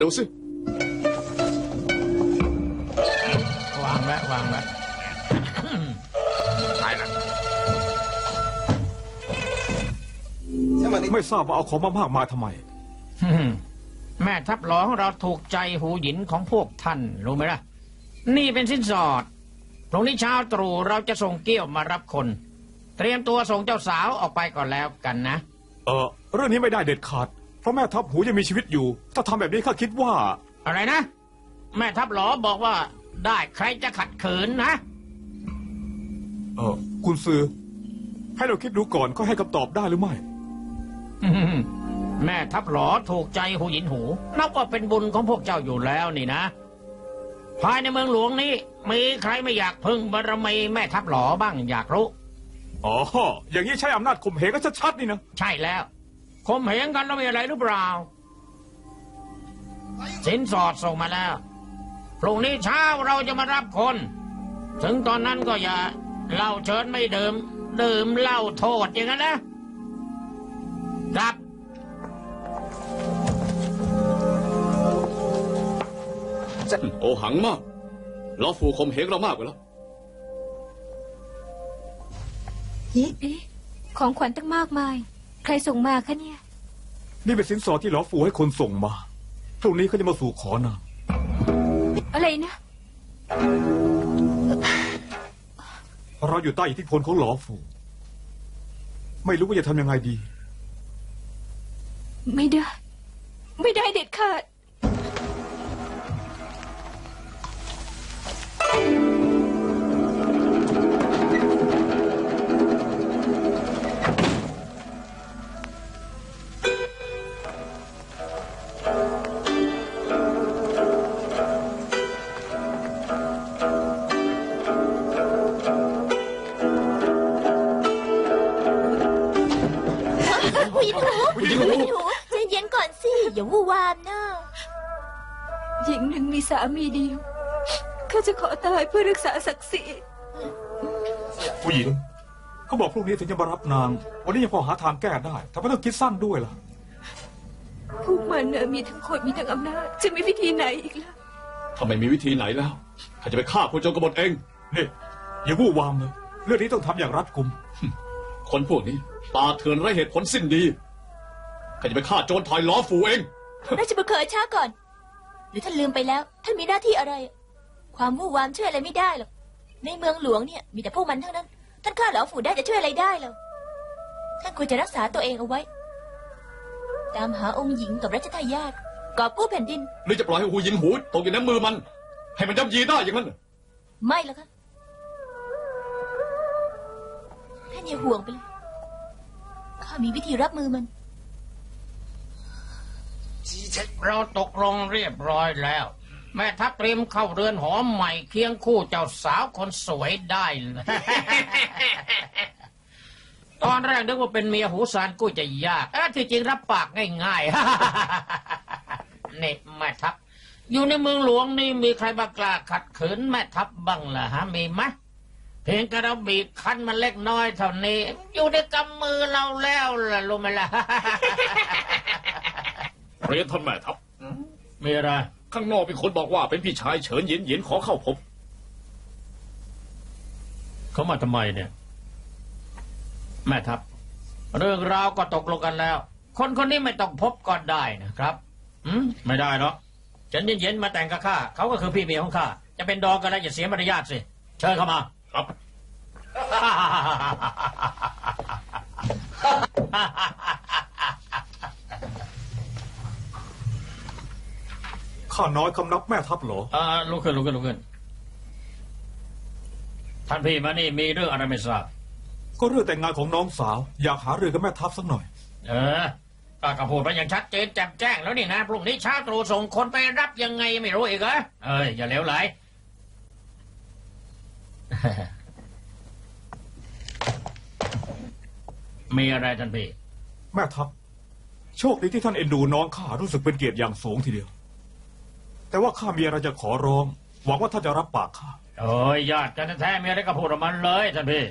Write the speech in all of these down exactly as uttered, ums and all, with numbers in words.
ดูสิวางไว้วางไว้ตายละไม่ทราบว่าเอาของมามากมาทำไมแม่ทัพหลอของเราถูกใจหูหยินของพวกท่านรู้ไหมล่ะนี่เป็นสินสอดพรุ่งนี้เช้าตรู่เราจะส่งเกี้ยวมารับคนเตรียมตัวส่งเจ้าสาวออกไปก่อนแล้วกันนะเออเรื่องนี้ไม่ได้เด็ดขาดเพราะแม่ทัพหูยังมีชีวิตอยู่ถ้าทำแบบนี้ข้าคิดว่าอะไรนะแม่ทัพหลอบอกว่าได้ใครจะขัดขืนนะเออคุณซือให้เราคิดดูก่อนก็ให้คำตอบได้หรือไม่แม่ทัพหลอถูกใจหูหยินหูนับว่าเป็นบุญของพวกเจ้าอยู่แล้วนี่นะภายในเมืองหลวงนี้มีใครไม่อยากพึ่งบารมีแม่ทัพหลอบ้างอยากรู้อ๋ออย่างนี้ใช้อำนาจข่มเหงก็ชัดๆนี่นะใช่แล้วข่มเหงกันแล้วมีอะไรหรือเปล่าสินสอดส่งมาแล้วพรุ่งนี้เช้าเราจะมารับคนถึงตอนนั้นก็อย่าเหล้าเชิญไม่ดื่มดื่มเหล้าโทษอย่างนั้นนะครับโอหังมากเราฝูข่มเหงเรามากไปแล้วเอ๊ะของขวัญตั้งมากมายใครส่งมาคะเนี่ยนี่เป็นสินสอดที่หลอฟูให้คนส่งมาพรุ่งนี้เขาจะมาสู่ขอนางอะไรนะเราอยู่ใต้อิทธิพลของหลอฟูไม่รู้ว่าจะทำยังไงดีไม่ได้ไม่ได้เด็ดขาดอย่าวู่วามนะหญิงหนึ่งมีสามีเดียวข้าจะขอตายเพื่อรักษาศักดิ์ศรีผู้หญิงเขาบอกพรุ่งนี้ถึงจะมารับนางวันนี้ยังพอหาทางแก้ได้ทำไมต้องคิดสั้นด้วยล่ะพวกมันเนอมีทั้งคนมีทั้งอำนาจจะมีวิธีไหนอีกล่ะถ้าไม่มีวิธีไหนแล้วข้าจะไปฆ่าพวกโจรกบฏเองนี่อย่าวู่วามเลยเรื่องนี้ต้องทำอย่างรัดกุมคนพวกนี้ปาเถื่อนไร้เหตุผลสิ้นดีข้าจะไปฆ่าโจรถอยล้อฝูเองราชบุตรเคยช้าก่อนหรือท่านลืมไปแล้วท่านมีหน้าที่อะไรความวู่วามช่วยอะไรไม่ได้หรอกในเมืองหลวงเนี่ยมีแต่พวกมันทั้งนั้นท่านฆ่าล้อฝูได้จะช่วยอะไรได้หรอท่านควรจะรักษาตัวเองเอาไว้ตามหาองค์หญิงกับรัชทายาทกอบกู้แผ่นดินหรือจะปล่อยให้หูยินหูตกอยู่ในมือมันให้มันย่ำยีได้อย่างนั้นไม่หรอกค่ะท่านอย่าห่วงไปเลยข้ามีวิธีรับมือมันเราตกลงเรียบร้อยแล้วแม่ทัพเตรียมเข้าเรือนหอใหม่เคียงคู่เจ้าสาวคนสวยได้เลยตอนแรกนึกว่าเป็นเมียหูซานกู้จะยากเออที่จริงรับปากง่ายๆนี่แม่ทัพอยู่ในเมืองหลวงนี่มีใครบ้ากล้าขัดขืนแม่ทัพบ้างล่ะฮะมีไหมเพียงแต่เราบีบคั้นมันเล็กน้อยเท่านี้อยู่ในกำมือเราแล้วล่ะรู้ไหมล่ะเรียนท่านแม่ทัพมีอะไรข้างนอกมีคนบอกว่าเป็นพี่ชายเฉินหยินหยินขอเข้าพบเขามาทำไมเนี่ยแม่ทัพเรื่องราวก็ตกลงกันแล้วคนคนนี้ไม่ต้องพบก็ได้นะครับอืมไม่ได้เนาะเฉินหยินหยินมาแต่งกับข้าเขาก็คือพี่เมียของข้าจะเป็นดองกันแล้วอย่าเสียมารยาทสิเชิญเข้ามาครับข้าน้อยคำนับแม่ทัพเหรออ่าลุกขึ้นลุกขึ้นลุกขึ้นท่านพี่มานี่มีเรื่องอะไรไม่ทราบก็เรื่องแต่งงานของน้องสาวอยากหาเรื่องกับแม่ทัพสักหน่อยเออป้ากระพูดไปอย่างชัดเจนแจ่มแจ้งแล้วนี่นะพรุ่งนี้เช้าตรู่ส่งคนไปรับยังไงไม่รู้อีกเหรอเอ้ยอย่าเลวไหลมีอะไรท่านพี่แม่ทัพโชคดีที่ท่านเอ็นดูน้องข้ารู้สึกเป็นเกียรติอย่างสูงทีเดียวแต่ว่าข้ามีอะไรจะขอร้องหวังว่าท่านจะรับปากข้าโอ้ยญาติกันแท้ๆมีอะไรก็พูดออกมาเลยท่านพี่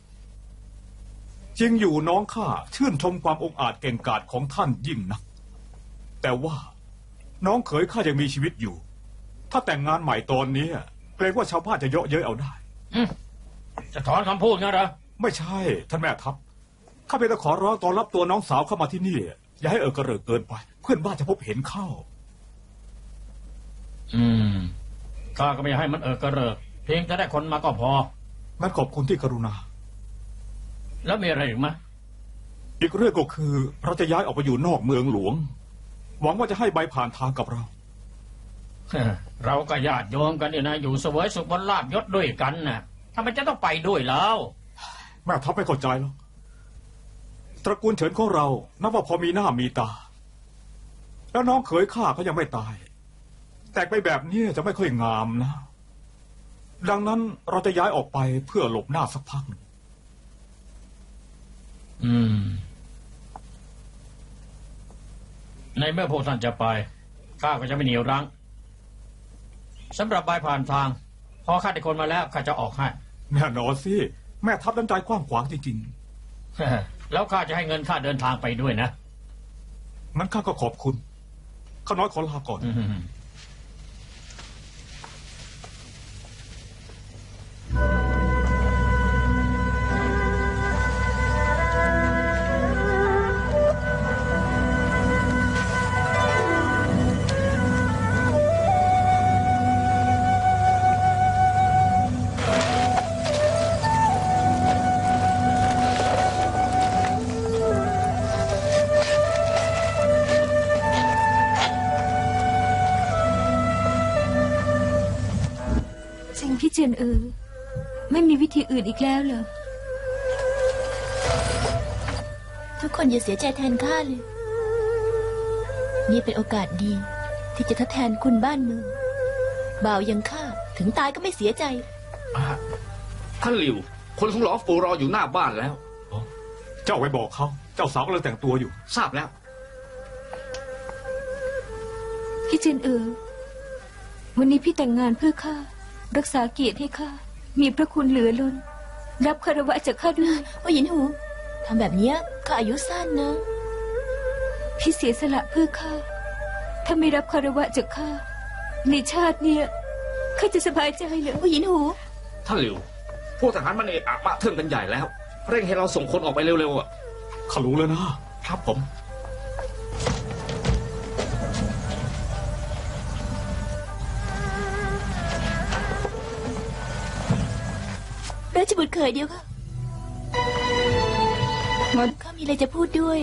จริงอยู่น้องข้าชื่นชมความองอาจเก่งกาจของท่านยิ่งนักแต่ว่าน้องเขยข้ายังมีชีวิตอยู่ ถ้าแต่งงานใหม่ตอนนี้เกรงว่าชาวบ้านจะเยาะเย้ยเอาได้จะถอนคำพูดงั้นเหรอไม่ใช่ท่านแม่ทัพข้าเพียงแต่ขอร้องตอนรับตัวน้องสาวเข้ามาที่นี่อย่าให้เออกระเริกเกินไป เพื่อนบ้านจะพบเห็นเข้าอืมข้าก็ไม่อยากให้มันเออกระเริกเพียงจะได้คนมาก็พองั้นขอบคุณที่กรุณาแล้วมีอะไรอีกไหมอีกเรื่องก็คือเราจะย้ายออกไปอยู่นอกเมืองหลวง หวังว่าจะให้ใบผ่านทางกับเราเราก็ญาติโยมกันเนี่ยนะอยู่เสวยสุขบนลาภยศด้วยกันน่ะทำไมจะต้องไปด้วยแล้วแม่ทัพไม่เข้าใจหรอกตระกูลเฉินของเรานับว่าพอมีหน้ามีตา แล้วน้องเขยข้าก็ยังไม่ตาย แต่ไปแบบนี้จะไม่ค่อยงามนะ ดังนั้นเราจะย้ายออกไปเพื่อหลบหน้าสักพักหนึ่งอืม ในเมื่อพวกท่านจะไปข้าก็จะไม่เหนียวรั้งสำหรับใบผ่านทาง พอข้าได้คนมาแล้วข้าจะออกให้แน่นอนสิแม่ทัพน้ำใจกว้างขวางจริงแล้วข้าจะให้เงินค่าเดินทางไปด้วยนะๆนั้นข้าก็ขอบคุณข้าน้อยขอลาก่อนอืมจริงพี่เจียนเออไม่มีวิธีอื่นอีกแล้วเหรอทุกคนอย่าเสียใจแทนข้าเลย นี่เป็นโอกาสดีที่จะทดแทนคุณบ้านเมืองบ่าวอยังข้าถึงตายก็ไม่เสียใจอ่ะท่านหลิว คนของหลอฟูรออยู่หน้าบ้านแล้วเจ้าไปบอกเขาเจ้าสาวกำลังแต่งตัวอยู่ทราบแล้วพี่เจียนเออวันนี้พี่แต่งงานเพื่อข้ารักษาเกียรติให้ข้ามีพระคุณเหลือล้นรับคารวะจากข้าด้วยว่าหยินหูทำแบบเนี้ยข้าอายุสั้นนะพี่เสียสละเพื่อข้าถ้าไม่รับคารวะจากข้าในชาติเนี้ยข้าจะสบายใจเหรอว่าหยินหูท่านหลิว พวกทหารมันเอะอะมะเทิงกันใหญ่แล้ว เร่งให้เราส่งคนออกไปเร็วๆอ่ะข้ารู้แล้วนะครับผมราชบุตรเขยเดียวค่ะข้ามีอะไรจะพูดด้วย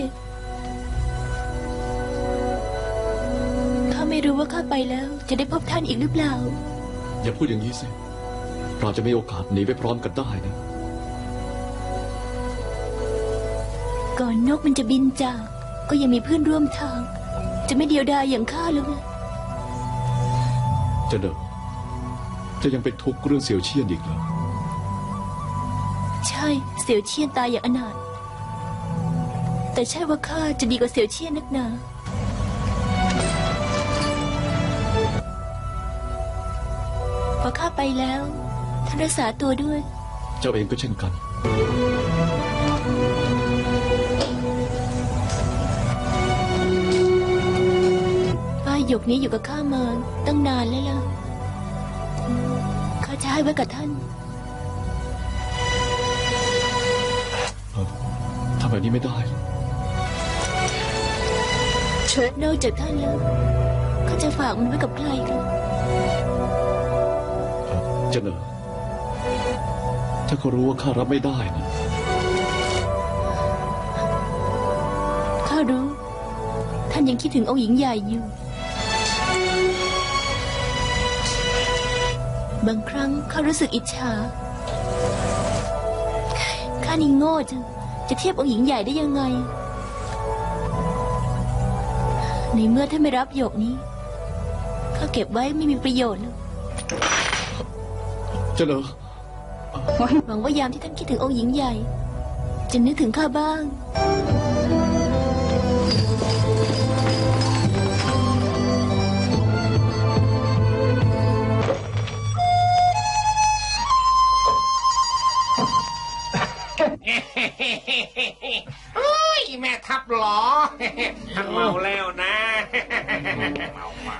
ข้าไม่รู้ว่าข้าไปแล้ว จะได้พบท่านอีกหรือเปล่าอย่าพูดอย่างนี้สิ เราจะมีโอกาสหนีไปพร้อมกันได้นะก่อนนกมันจะบินจาก ก็ยังมีเพื่อนร่วมทาง จะไม่เดียวดายอย่างข้าหรอกนะจะเดินจะยังเป็นทุกข์เรื่องเสี่ยวเชี่ยนอีกเหรอใช่เสี่ยวเชียนตายอย่างอนาถแต่ใช่ว่าข้าจะดีกว่าเสี่ยวเชียนนักหนาพอข้าไปแล้วท่านรักษาตัวด้วยเจ้าเองก็เช่นกันป้ายหยกนี้อยู่กับข้ามาตั้งนานแล้วล่ะข้าจะให้ไว้กับท่านทำแบบนี้ไม่ได้หรอกนอกจากท่านแล้วข้าจะฝากมันไว้กับใครกันเอ่อเจะเนอถ้าเขารู้ว่าข้ารับไม่ได้นะข้ารู้ ท่านยังคิดถึงองค์หญิงใหญ่อยู่ บางครั้งข้ารู้สึกอิจฉาข้านี่โง่จังจะเทียบองค์หญิงใหญ่ได้ยังไง ในเมื่อท่านไม่รับหยกนี้ข้าเก็บไว้ไม่มีประโยชน์แล้วเจะเนอหวังว่ายามที่ท่านคิดถึงองค์หญิงใหญ่ จะนึกถึงข้าบ้างเฮ้ยแม่ทับหรอท่านเมาแล้วนะเมาเมา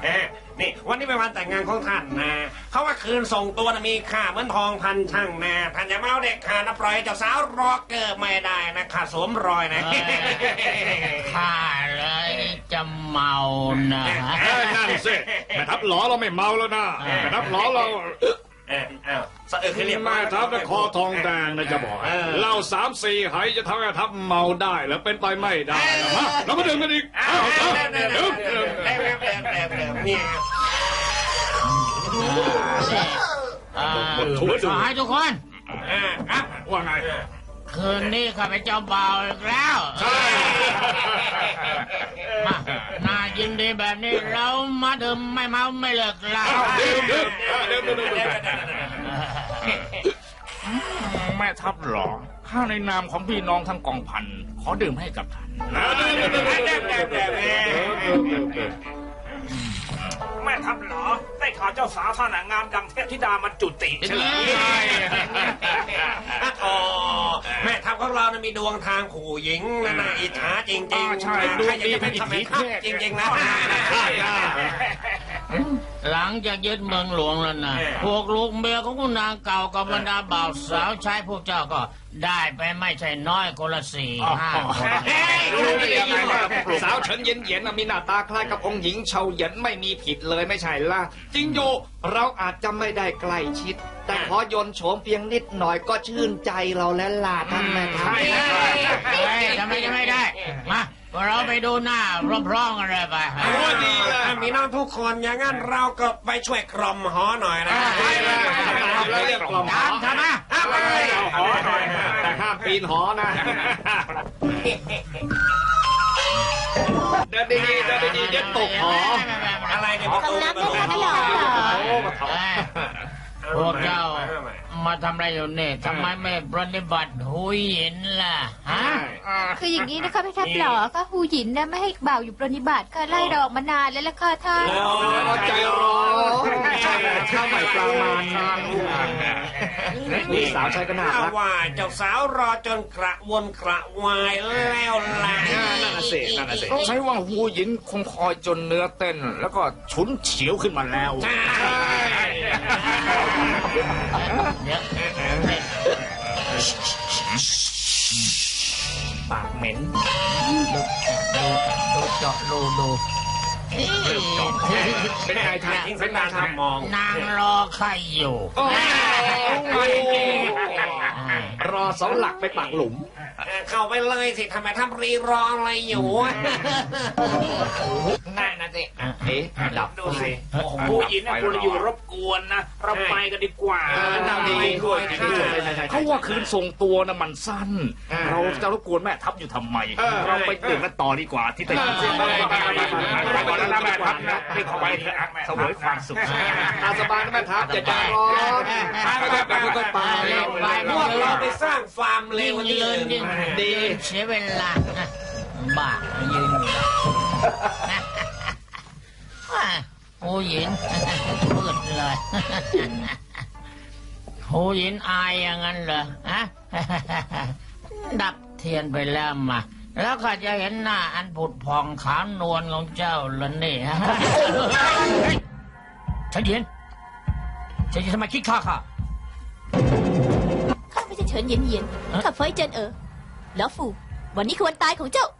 นี่วันนี้เป็นวันแต่งงานของท่านนะเขาว่าคืนส่งตัวนะมีค่าเหมือนทองพันช่างนะท่านอย่ามาเอาเด็กขานะปล่อยเจ้าสาวรอเกิดไม่ได้นะค่าสวมรอยนะข้าเลยจะเมานะเอ้ยนั่นสิแม่ทัพหลอเราไม่เมาแล้วนะแม่ทัพหลอเราเออเอ้าสะอึกให้เรียบร้แม่อยทัพนะคอทองแดงนะจะบอกให้เหล้าสามสี่ไหจะทำให้แม่ทัพเมาได้แล้วเป็นไปไม่ได้นะฮะเรามาดื่มกันอีกเอ้าเอาเดี๋ยวเอาเดี๋ยวดื่เดี๋ยวมเดี๋ยวดื่มเดี๋ยวเดี๋ยวเดี๋ยวเดี๋ยวเนี่ยอ่าหมดถั่วดูขอให้ทุกคนอ่าอ่ะว่าไงคืนนี้ข้าพเจ้าเบาอีกแล้วใช่มาน่ายินดีแบบนี้เรามาดื่มไม่เมาไม่เลิกลาดื่มดื่มดื่มดื่มดื่มแม่ทัพหรอข้าในนามของพี่น้องทั้งกองพันขอดื่มให้กับท่านดื่มดื่มดื่มดื่มดื่มดื่มแม่ทัพหรอได้ข่าวเจ้าสาวท่านงามดังเทพธิดามันจุติใช่ไหมอ๋อแม่ทัพของเรานะมีดวงทางขู่หญิงนะน่าอิจฉาจริงๆใช่ดูใครอยากดีจะเป็เป็น นอิททำไมธิทัพเทพจริงๆนะหลังจากยึดเมืองหลวงแล้วนะพวกลูกเมียของคุณนางเก่ากับบรรดาบ่าวสาวใช้พวกเจ้าก็ได้ไปไม่ใช่น้อยคนละสี่ห้าคนรู้ได้ยังไงว่าสาวเฉินเย็นเย็นๆมีหน้าตาคล้ายกับองค์หญิงเฉาเหยินไม่มีผิดเลยไม่ใช่ล่ะจริงอยู่เราอาจจะไม่ได้ใกล้ชิด แต่ขอยนโฉมเพียงนิดหน่อยก็ชื่นใจเราแล้วล่ะท่านแม่ทัพเฮ้ยทำไมจะไม่ได้ มาเราไปดูหน้าพร้อมๆกันเลยไปโอ้ดีเลยมีน้องทุกคนอย่างนั้นเราก็ไปช่วยกรมหอหน่อยนะแล้วเรียกกล่อมตามทำไมเอาไปหอหน่อยแต่ห้ามปีนหอนะ เดินดีๆเดินดีๆเดี๋ยวตกหออะไรเนี่ยประตูกำลังประตูไม่ทันหรอกเอ้ยพวกเจ้ามาทำอะไรอยู่เนี่ยทำไมไม่ปฏิบัติหุยหยินล่ะฮะคืออย่างนี้นะคะพี่ทัพหล่อค่ะหูหยินนะไม่ให้บ่าวอยู่ปรนิบัติค่ะไล่ดอกมานานแล้วล่ะค่ะท่านใจร้อนข้าวใหม่ปลามันนี่สาวใช้ก็น่าถ้ารักว่าเจ้าสาวรอจนกระวนกระวายแล้วล่ะนั่นน่ะสินั่นน่ะสิต้องใช้ว่าหูหยินคงคอยจนเนื้อเต้น แล้วก็ฉุนเฉียวขึ้นมาแล้วใช่เดี๋ยวปากเหม็นดูเจาะรูดูเป็นไงทางทิ้งสัญญาณทำมองนางรอใครอยู่รอเสาหลักไปปักหลุมเข้าไปเลยสิทำไมทำรีรออะไรอยู่นั่นนะสิเอ๊ะดับดูไฟสิผู้หญิงนะคุณอยู่รบกวนนะ เราไปกันดีกว่าน่าดีด้วยใช่ใช่ใช่เขาว่าคืนส่งตัวนะมันสั้น เราจะรบกวนแม่ทัพอยู่ทำไม เราไปดื่มกันต่อดีกว่าที่แต่ก่อนแล้วแม่ทัพนะที่เขาไปเถอะเสวยความสุขอาสบายนะแม่ทัพอย่าใจร้อนไปๆค่อยๆไปพวกเราไปสร้างฟาร์มเลยิ่วงนี่ยืนยิ่งดีเสียเวลาบ้ายืนอยู่ผู้หญิงพูดเลยผู้หญิงอายอย่างนั้นเหรอฮะดับเทียนไปแล้วมา แล้วข้าจะเห็นหน้าอันผุดผ่องขาวนวลของเจ้าละนี่ฮะฉันเย็นฉันจะทำไมคิดฆ่าข้าข้าไม่ใช่เฉินเหย็นเหย็นข้าเฟยเจินเออแล้วฟูวันนี้คือวันตายของเจ้า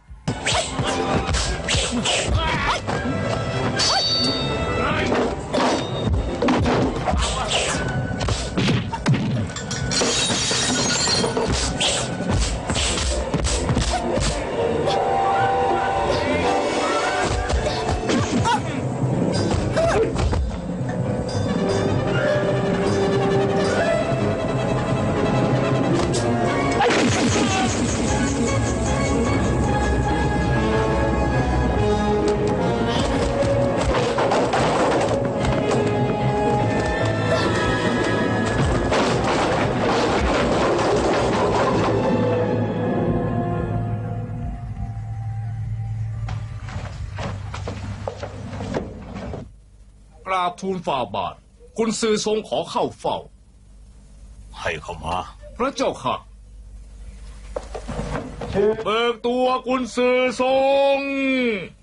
กราบทูลฝ่าบาทคุณซือทรงขอเข้าเฝ้าให้เข้ามาพระเจ้าค่ะ เบิกตัวกุนซือทรง